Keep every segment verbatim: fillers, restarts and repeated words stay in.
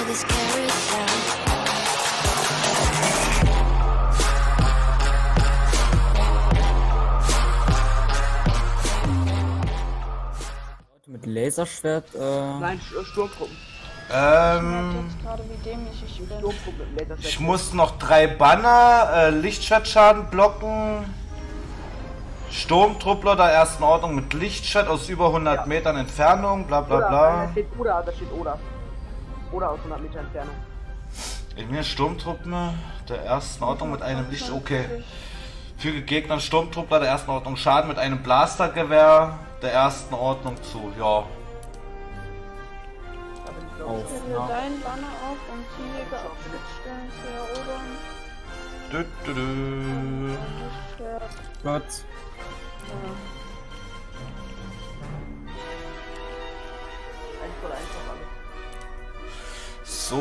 this carousel. Mit Laserschwert, äh... Nein, Sturmtruppen. Ähm... Gerade wie dämlich ich bin. Sturmtruppen mit Laserschwert. Ich muss noch drei Banner, äh, Lichtschwertschaden blocken. Sturmtruppler der ersten Ordnung mit Lichtschwert aus über hundert Ja. Metern Entfernung, bla bla Oder, bla. Da steht Oder, da steht Oder. Oder aus hundert Meter Entfernung. Ich mir Sturmtruppen der ersten Ordnung mit einem Licht... Okay. Füge Gegnern Sturmtruppler der ersten Ordnung Schaden mit einem Blastergewehr der ersten Ordnung zu. Ja. Da bin ich, glaub Auf. ich. Stelle Ja. deinen Banner auf und die Jäger auf Schnittstellen zu erobern. Dü, dü, dü. Lichtschwert. Gott. Ja. Eins voll einfach alles. So.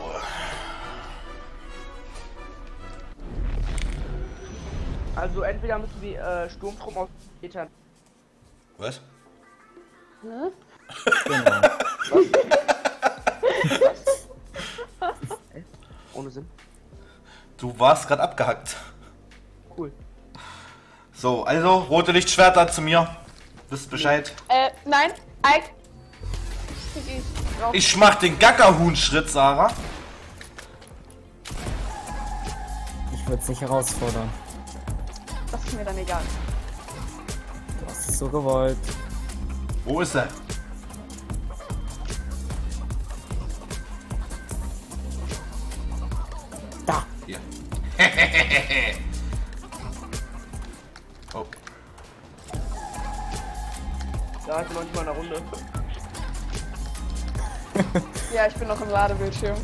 Also entweder müssen wir äh, Sturmtruppen aus Metern. Was? Ne? Genau. Ohne Sinn. Du warst gerade abgehackt. Cool. So, also rote Lichtschwerter zu mir. Wisst Bescheid. Äh, nein, Ike. Krieg ich. Raus. Ich mach den Gackerhuhn-Schritt, Sarah. Ich würde es nicht herausfordern. Das ist mir dann egal. Du hast es so gewollt. Wo ist er? Da! Hier. Oh. Da ist noch nicht mal eine Runde. Ja, ich bin noch im Ladebildschirm.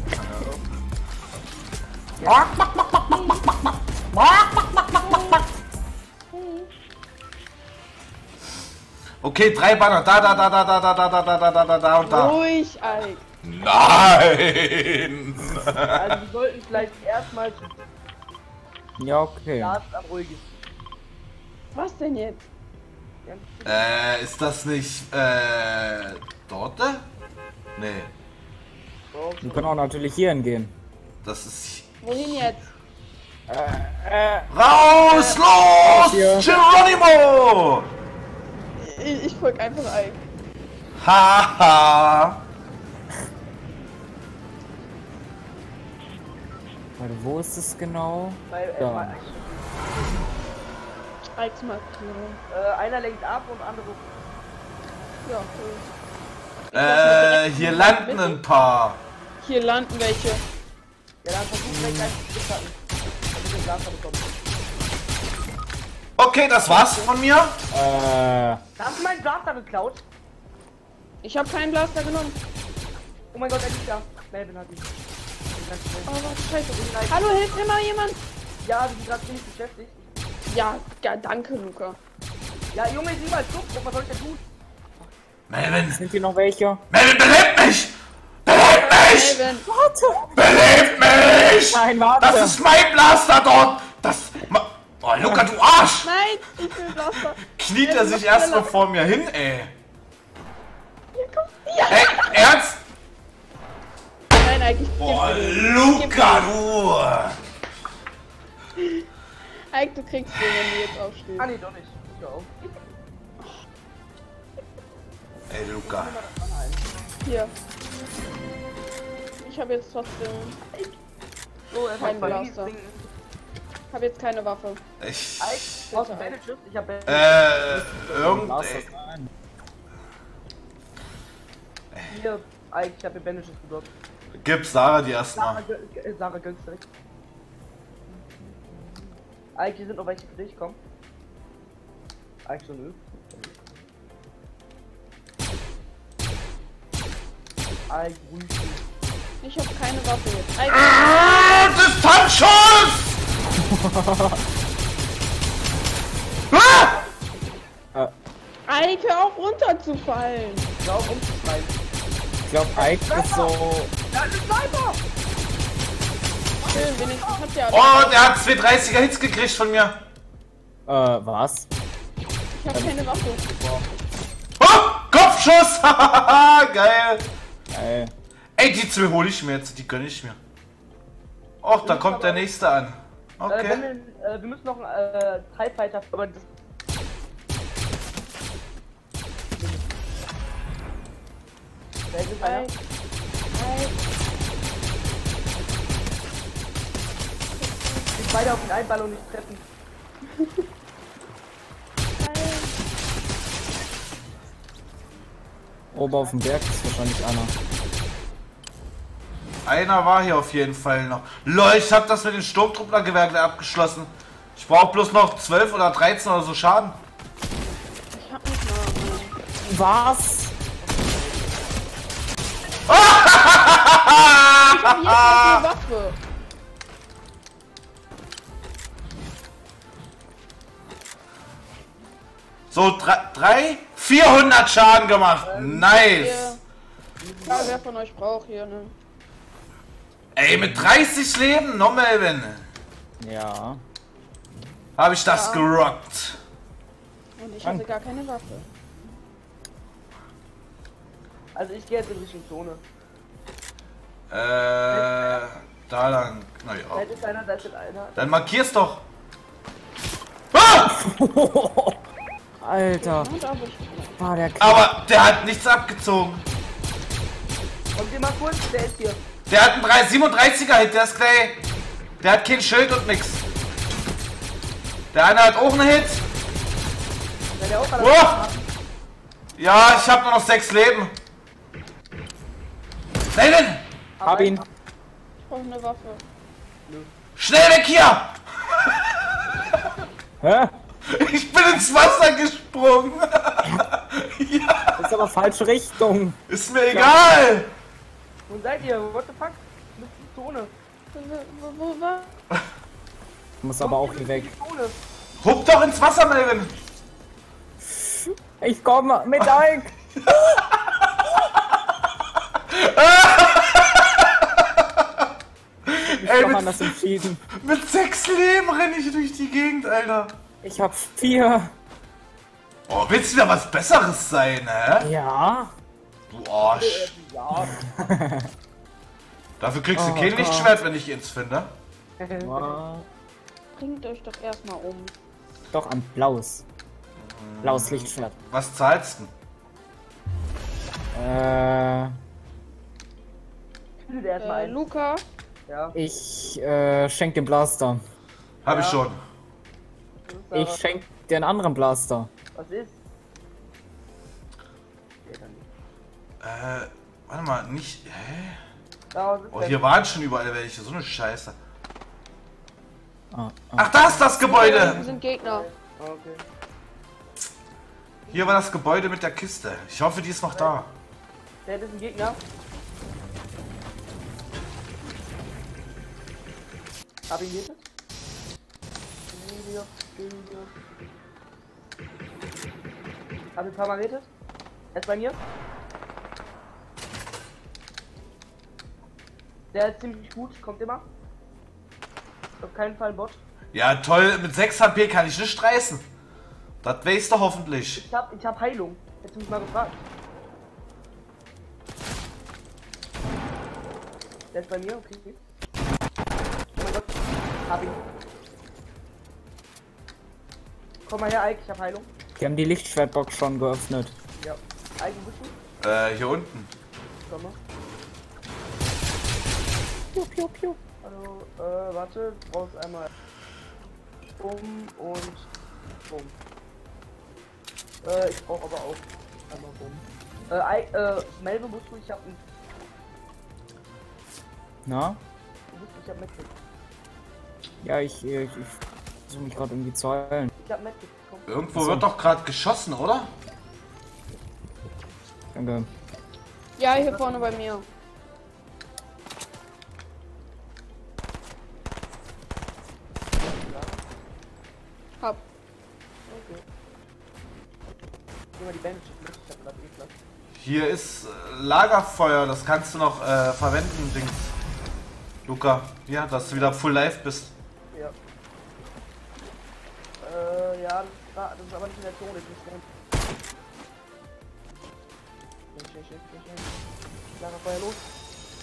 Okay, drei Banner. Da, da, da, da, da, da, da, da, da, da, da, da, da und da. Ruhig, Ike. Nein! Also wir sollten vielleicht erstmal Ja, okay. Lars am ruhigsten. Was denn jetzt? Äh, ist das nicht, äh, dort? Nee, Wir können auch natürlich hier hingehen. das ist... Wohin jetzt? Raus, los! Hier. Geronimo! Ich, ich folg einfach Ike. Haha! Warte, wo ist es genau? Bei, äh, Ja. bei, Ikes Markierung. äh, einer lenkt ab und andere. Ja, cool. Äh, hier landen ein paar. Hier landen welche. Ja, dann versucht gleich einen zu packen. Damit den Blaster bekommt. Okay, das war's von mir. Äh, Hast du meinen Blaster geklaut? Ich habe keinen Blaster genommen. Oh mein Gott, er liegt da. Melvin hat ihn. Oh, was scheiße. Hallo, hilft mir mal jemand? Ja, wir sind gerade ziemlich beschäftigt. Ja, ja, danke, Luca. Ja, Junge, sieh mal Zug, was soll ich denn tun? Melvin, sind hier noch welche? Melvin, belebt mich! Belebt mich! Melvin. Belebt mich! Nein, warte! Das ist mein Blaster dort! Das... Ma oh, Luca, du Arsch! Nein, ich will Blaster. Kniet er sich erstmal vor mir hin, ey. Hier, komm. Ja. Ey, ernst? Nein, eigentlich. Boah, Luca, du! Ike, du kriegst den, wenn du jetzt aufstehst. Ah, nee, doch nicht. Ich hör auf. Ey, Luca. Hier. Ich habe jetzt trotzdem. So, er Kein hat mal Blaster. Habe jetzt keine Waffe. Ich... Ike, aus dem Bandages. Ich hab Bandages. Äh, irgend... Lass ey. das rein. Hier, Ike, ich hab mir Bandages gedroppt. Gib Sarah die Sarah, erstmal. gö- äh, Sarah gönn's direkt. Ike, hier sind noch welche für dich, komm. Ike, so nö. Ike, ruhig. Ich habe keine Waffe jetzt. Ike, Ah, Distanzschuss! ah! Ike, hör auf runterzufallen. Ich glaub, umzuschneiden. Ich glaube, Ike ist so... Da ist ein Sniper! Schön, wenigstens hat der. Oh, der hat zwei dreißiger Hits gekriegt von mir. Äh, was? Ich habe keine Waffe. Oh, Kopfschuss! Geil. Ey. Ey, die zwei hole ich mir jetzt, die gönne ich mir. Och, da kommt der nächste an. Äh, Okay. wenn wir, äh, wir müssen noch einen äh, TIE Fighter, aber das. Da ist einer. Ike. Ike. Ich beide auf den Einball und nicht treffen. Ike. Oben auf dem Berg ist wahrscheinlich einer. Einer war hier auf jeden Fall noch. Lol, ich hab das mit den Sturmtrupplergewehren abgeschlossen. Ich brauche bloß noch zwölf oder dreizehn oder so Schaden. Ich hab nicht mal. Was? Ich hab jetzt eine Waffe. So, drei, vierhundert Schaden gemacht. Nice. Ja, wer von euch braucht hier, ne? Ey, mit dreißig Leben, noch Melvin. Ja. Habe ich das Ja. gerockt. Und ich hatte gar keine Waffe. Also ich gehe jetzt in Richtung Zone. Äh, da lang. Da Naja. ist einer, da ist einer. Dann markier's doch. Ah! Alter, Und da bist du. war der K Aber der hat nichts abgezogen. Kommt ihr mal kurz, der ist hier. Der hat einen drei siebenunddreißiger Hit, der ist Clay. Der hat kein Schild und nix. Der eine hat auch einen Hit. Ja, der auch Oh! Ja, ich habe nur noch sechs Leben. Melvin! Hab ihn. Ich brauch eine Waffe. Schnell weg hier! Hä? Ich bin ins Wasser gesprungen. Ja, Das ist aber falsche Richtung. ist mir egal. Wo seid ihr? What the fuck? Mit die Zone. Wo, wo, wo war? Ich muss aber auch hier weg. Die Zone. Hup doch ins Wasser, Melvin. Ich komme mit Ike. Ich Ey, hab mit, anders entschieden. mit sechs Leben renne ich durch die Gegend, Alter. Ich hab vier. Oh, willst du wieder was Besseres sein, hä? Ja. Du Arsch. Ja. Dafür kriegst du Oh kein Gott. Lichtschwert, wenn ich eins finde. War Bringt euch doch erstmal um. doch ein blaues. Blaues Lichtschwert. Was zahlst du? Äh, Tötet erstmal Äh, einen. Luca, Ja. ich äh, schenk den Blaster. Hab ich Ja. schon. Das ist Ich aber- schenk dir einen anderen Blaster. Was ist? Ja, dann nicht. Äh, warte mal, nicht. Hä? Da was ist Oh, denn? hier waren schon überall welche. So eine Scheiße. Ah, ah. Ach, da ist das wir Gebäude. sind Gegner. Ah, okay. Hier war das Gebäude mit der Kiste. Ich hoffe, die ist noch da. Der ist ein Gegner. Hab ihn gehittet? Hab ihn ein paar Mal gehittet. Er ist bei mir. Der ist ziemlich gut, kommt immer. Auf keinen Fall ein Bot. Ja, toll. Mit sechs H P kann ich nicht reißen. Das weißt du hoffentlich. Ich hab, ich hab Heilung. Hättest du mich mal gefragt. Der ist bei mir, okay. Oh mein Gott. Hab ihn. Komm mal her, Ike, ich hab Heilung. Die haben die Lichtschwertbox schon geöffnet. Ja. Ike, wo bist du? Äh, hier unten. Komm mal. Piu, piu, piu. Also, äh, warte, du brauchst einmal um und um. Äh, ich brauch aber auch einmal um. Äh, Ike, äh, Melvin, wusstest du, ich hab ein. Na? Du wusstest, ich hab Medkit. Ja, ich, ich, ich versuche mich gerade irgendwie zu heilen. Ich hab Medkit, komm. Irgendwo Ach so. wird doch gerade geschossen, oder? Danke. Ja, hier vorne bei mir. Hab. Okay. Nimm mal die Bandage mit, ich hab grad eh Platz. Hier ist äh, Lagerfeuer. Das kannst du noch äh, verwenden, Dings. Luca, ja, dass du wieder full life bist. Ja. Äh, ja, das ist, grad, das ist aber nicht in der Zone, das ist drin. Schnell, schnell, schnell, schnell, schnell. Lagerfeuer los.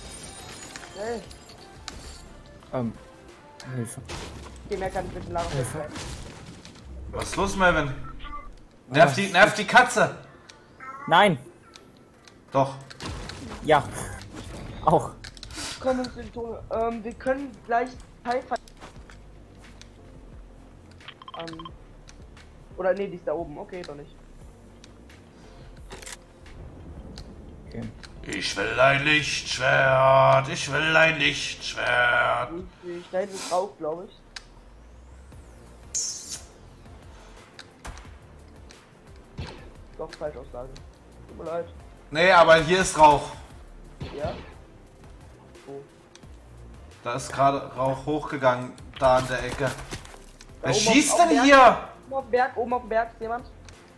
Hey, Ähm. Hilfe. okay, mehr kann ich mit dem Lager Hilfe. nicht. Was ist los, Melvin? Nerv die, nerv die Katze! Nein! Doch. Ja. Auch. Kommen uns in Tone. Ähm, wir können gleich Teilfall. Ähm. Oder nee, die ist da oben. Okay, doch nicht. Okay. Ich will ein Lichtschwert, ich will ein Lichtschwert. Ich, da hinten ist Rauch, glaube ich. Doch, Falschaussage. Tut mir leid. Nee, aber hier ist Rauch. Ja? Oh. Da ist gerade Rauch hochgegangen, da an der Ecke. Wer oben schießt auf- auf denn Berg. hier? Oben auf dem Berg, oben auf dem Berg ist jemand.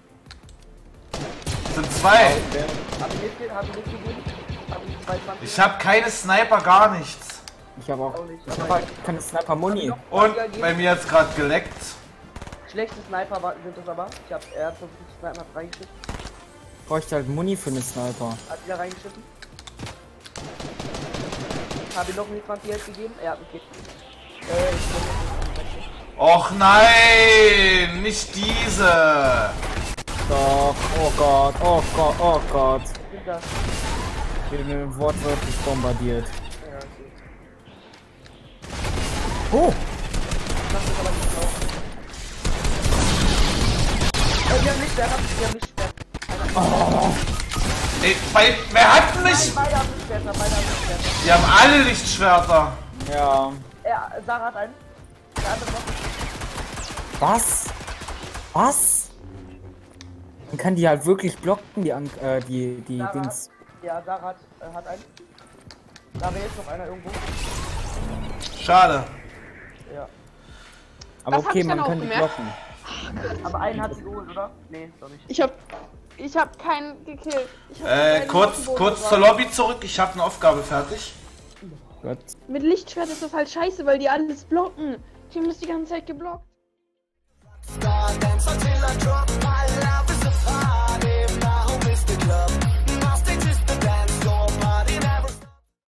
Sind zwei. Hab ich mitgegeben, hab ich mitgegeben. Hab ich zweiundzwanzig. Ich habe keine Sniper, gar nichts. Ich habe auch. Auch nicht. Ich habe keine Sniper Muni. Und bei mir hat's gerade geleckt. Schlechte Sniper war- sind das aber. Ich hab, er hat versucht, die Sniper reingeschnitten. Ich bräuchte halt Muni für eine Sniper. Hat wieder reingeschnitten. Habe ihm noch eine zwanzig Held gegeben. Er hat mich ge Äh, ich bin Och nein, nicht diese. Doch. Oh Gott. Oh Gott. Oh Gott. sind das. Ich bin wortwörtlich bombardiert. Ja, okay. Oh! Das ist aber nicht drauf. Äh, wir haben nicht Schwert, wir haben nicht Schwert. Oh. Ey, bei, wer hat denn Nein, nicht? beide haben nicht Schwerter, beide haben nicht Schwerter. Die haben alle Lichtschwerter. Ja. Ja, Sarah hat einen. Der andere noch. Was? Was? Man kann die halt wirklich blocken, die An äh, die, die Sarah Dings. Hat, ja, Sarah hat, äh, hat einen. Da wäre jetzt noch einer irgendwo. Schade. Ja. Aber Das hab okay, ich dann man auch kann die gemerkt. blocken. Aber einen hat sie geholt, oder? Nee, doch nicht. Ich hab. Ich hab keinen gekillt. Ich hab Äh, einen kurz, auf dem Boden kurz gebracht. zur Lobby zurück. Ich habe eine Aufgabe fertig. Gott. Mit Lichtschwert ist das halt scheiße, weil die alles blocken. Team ist die ganze Zeit geblockt. Star,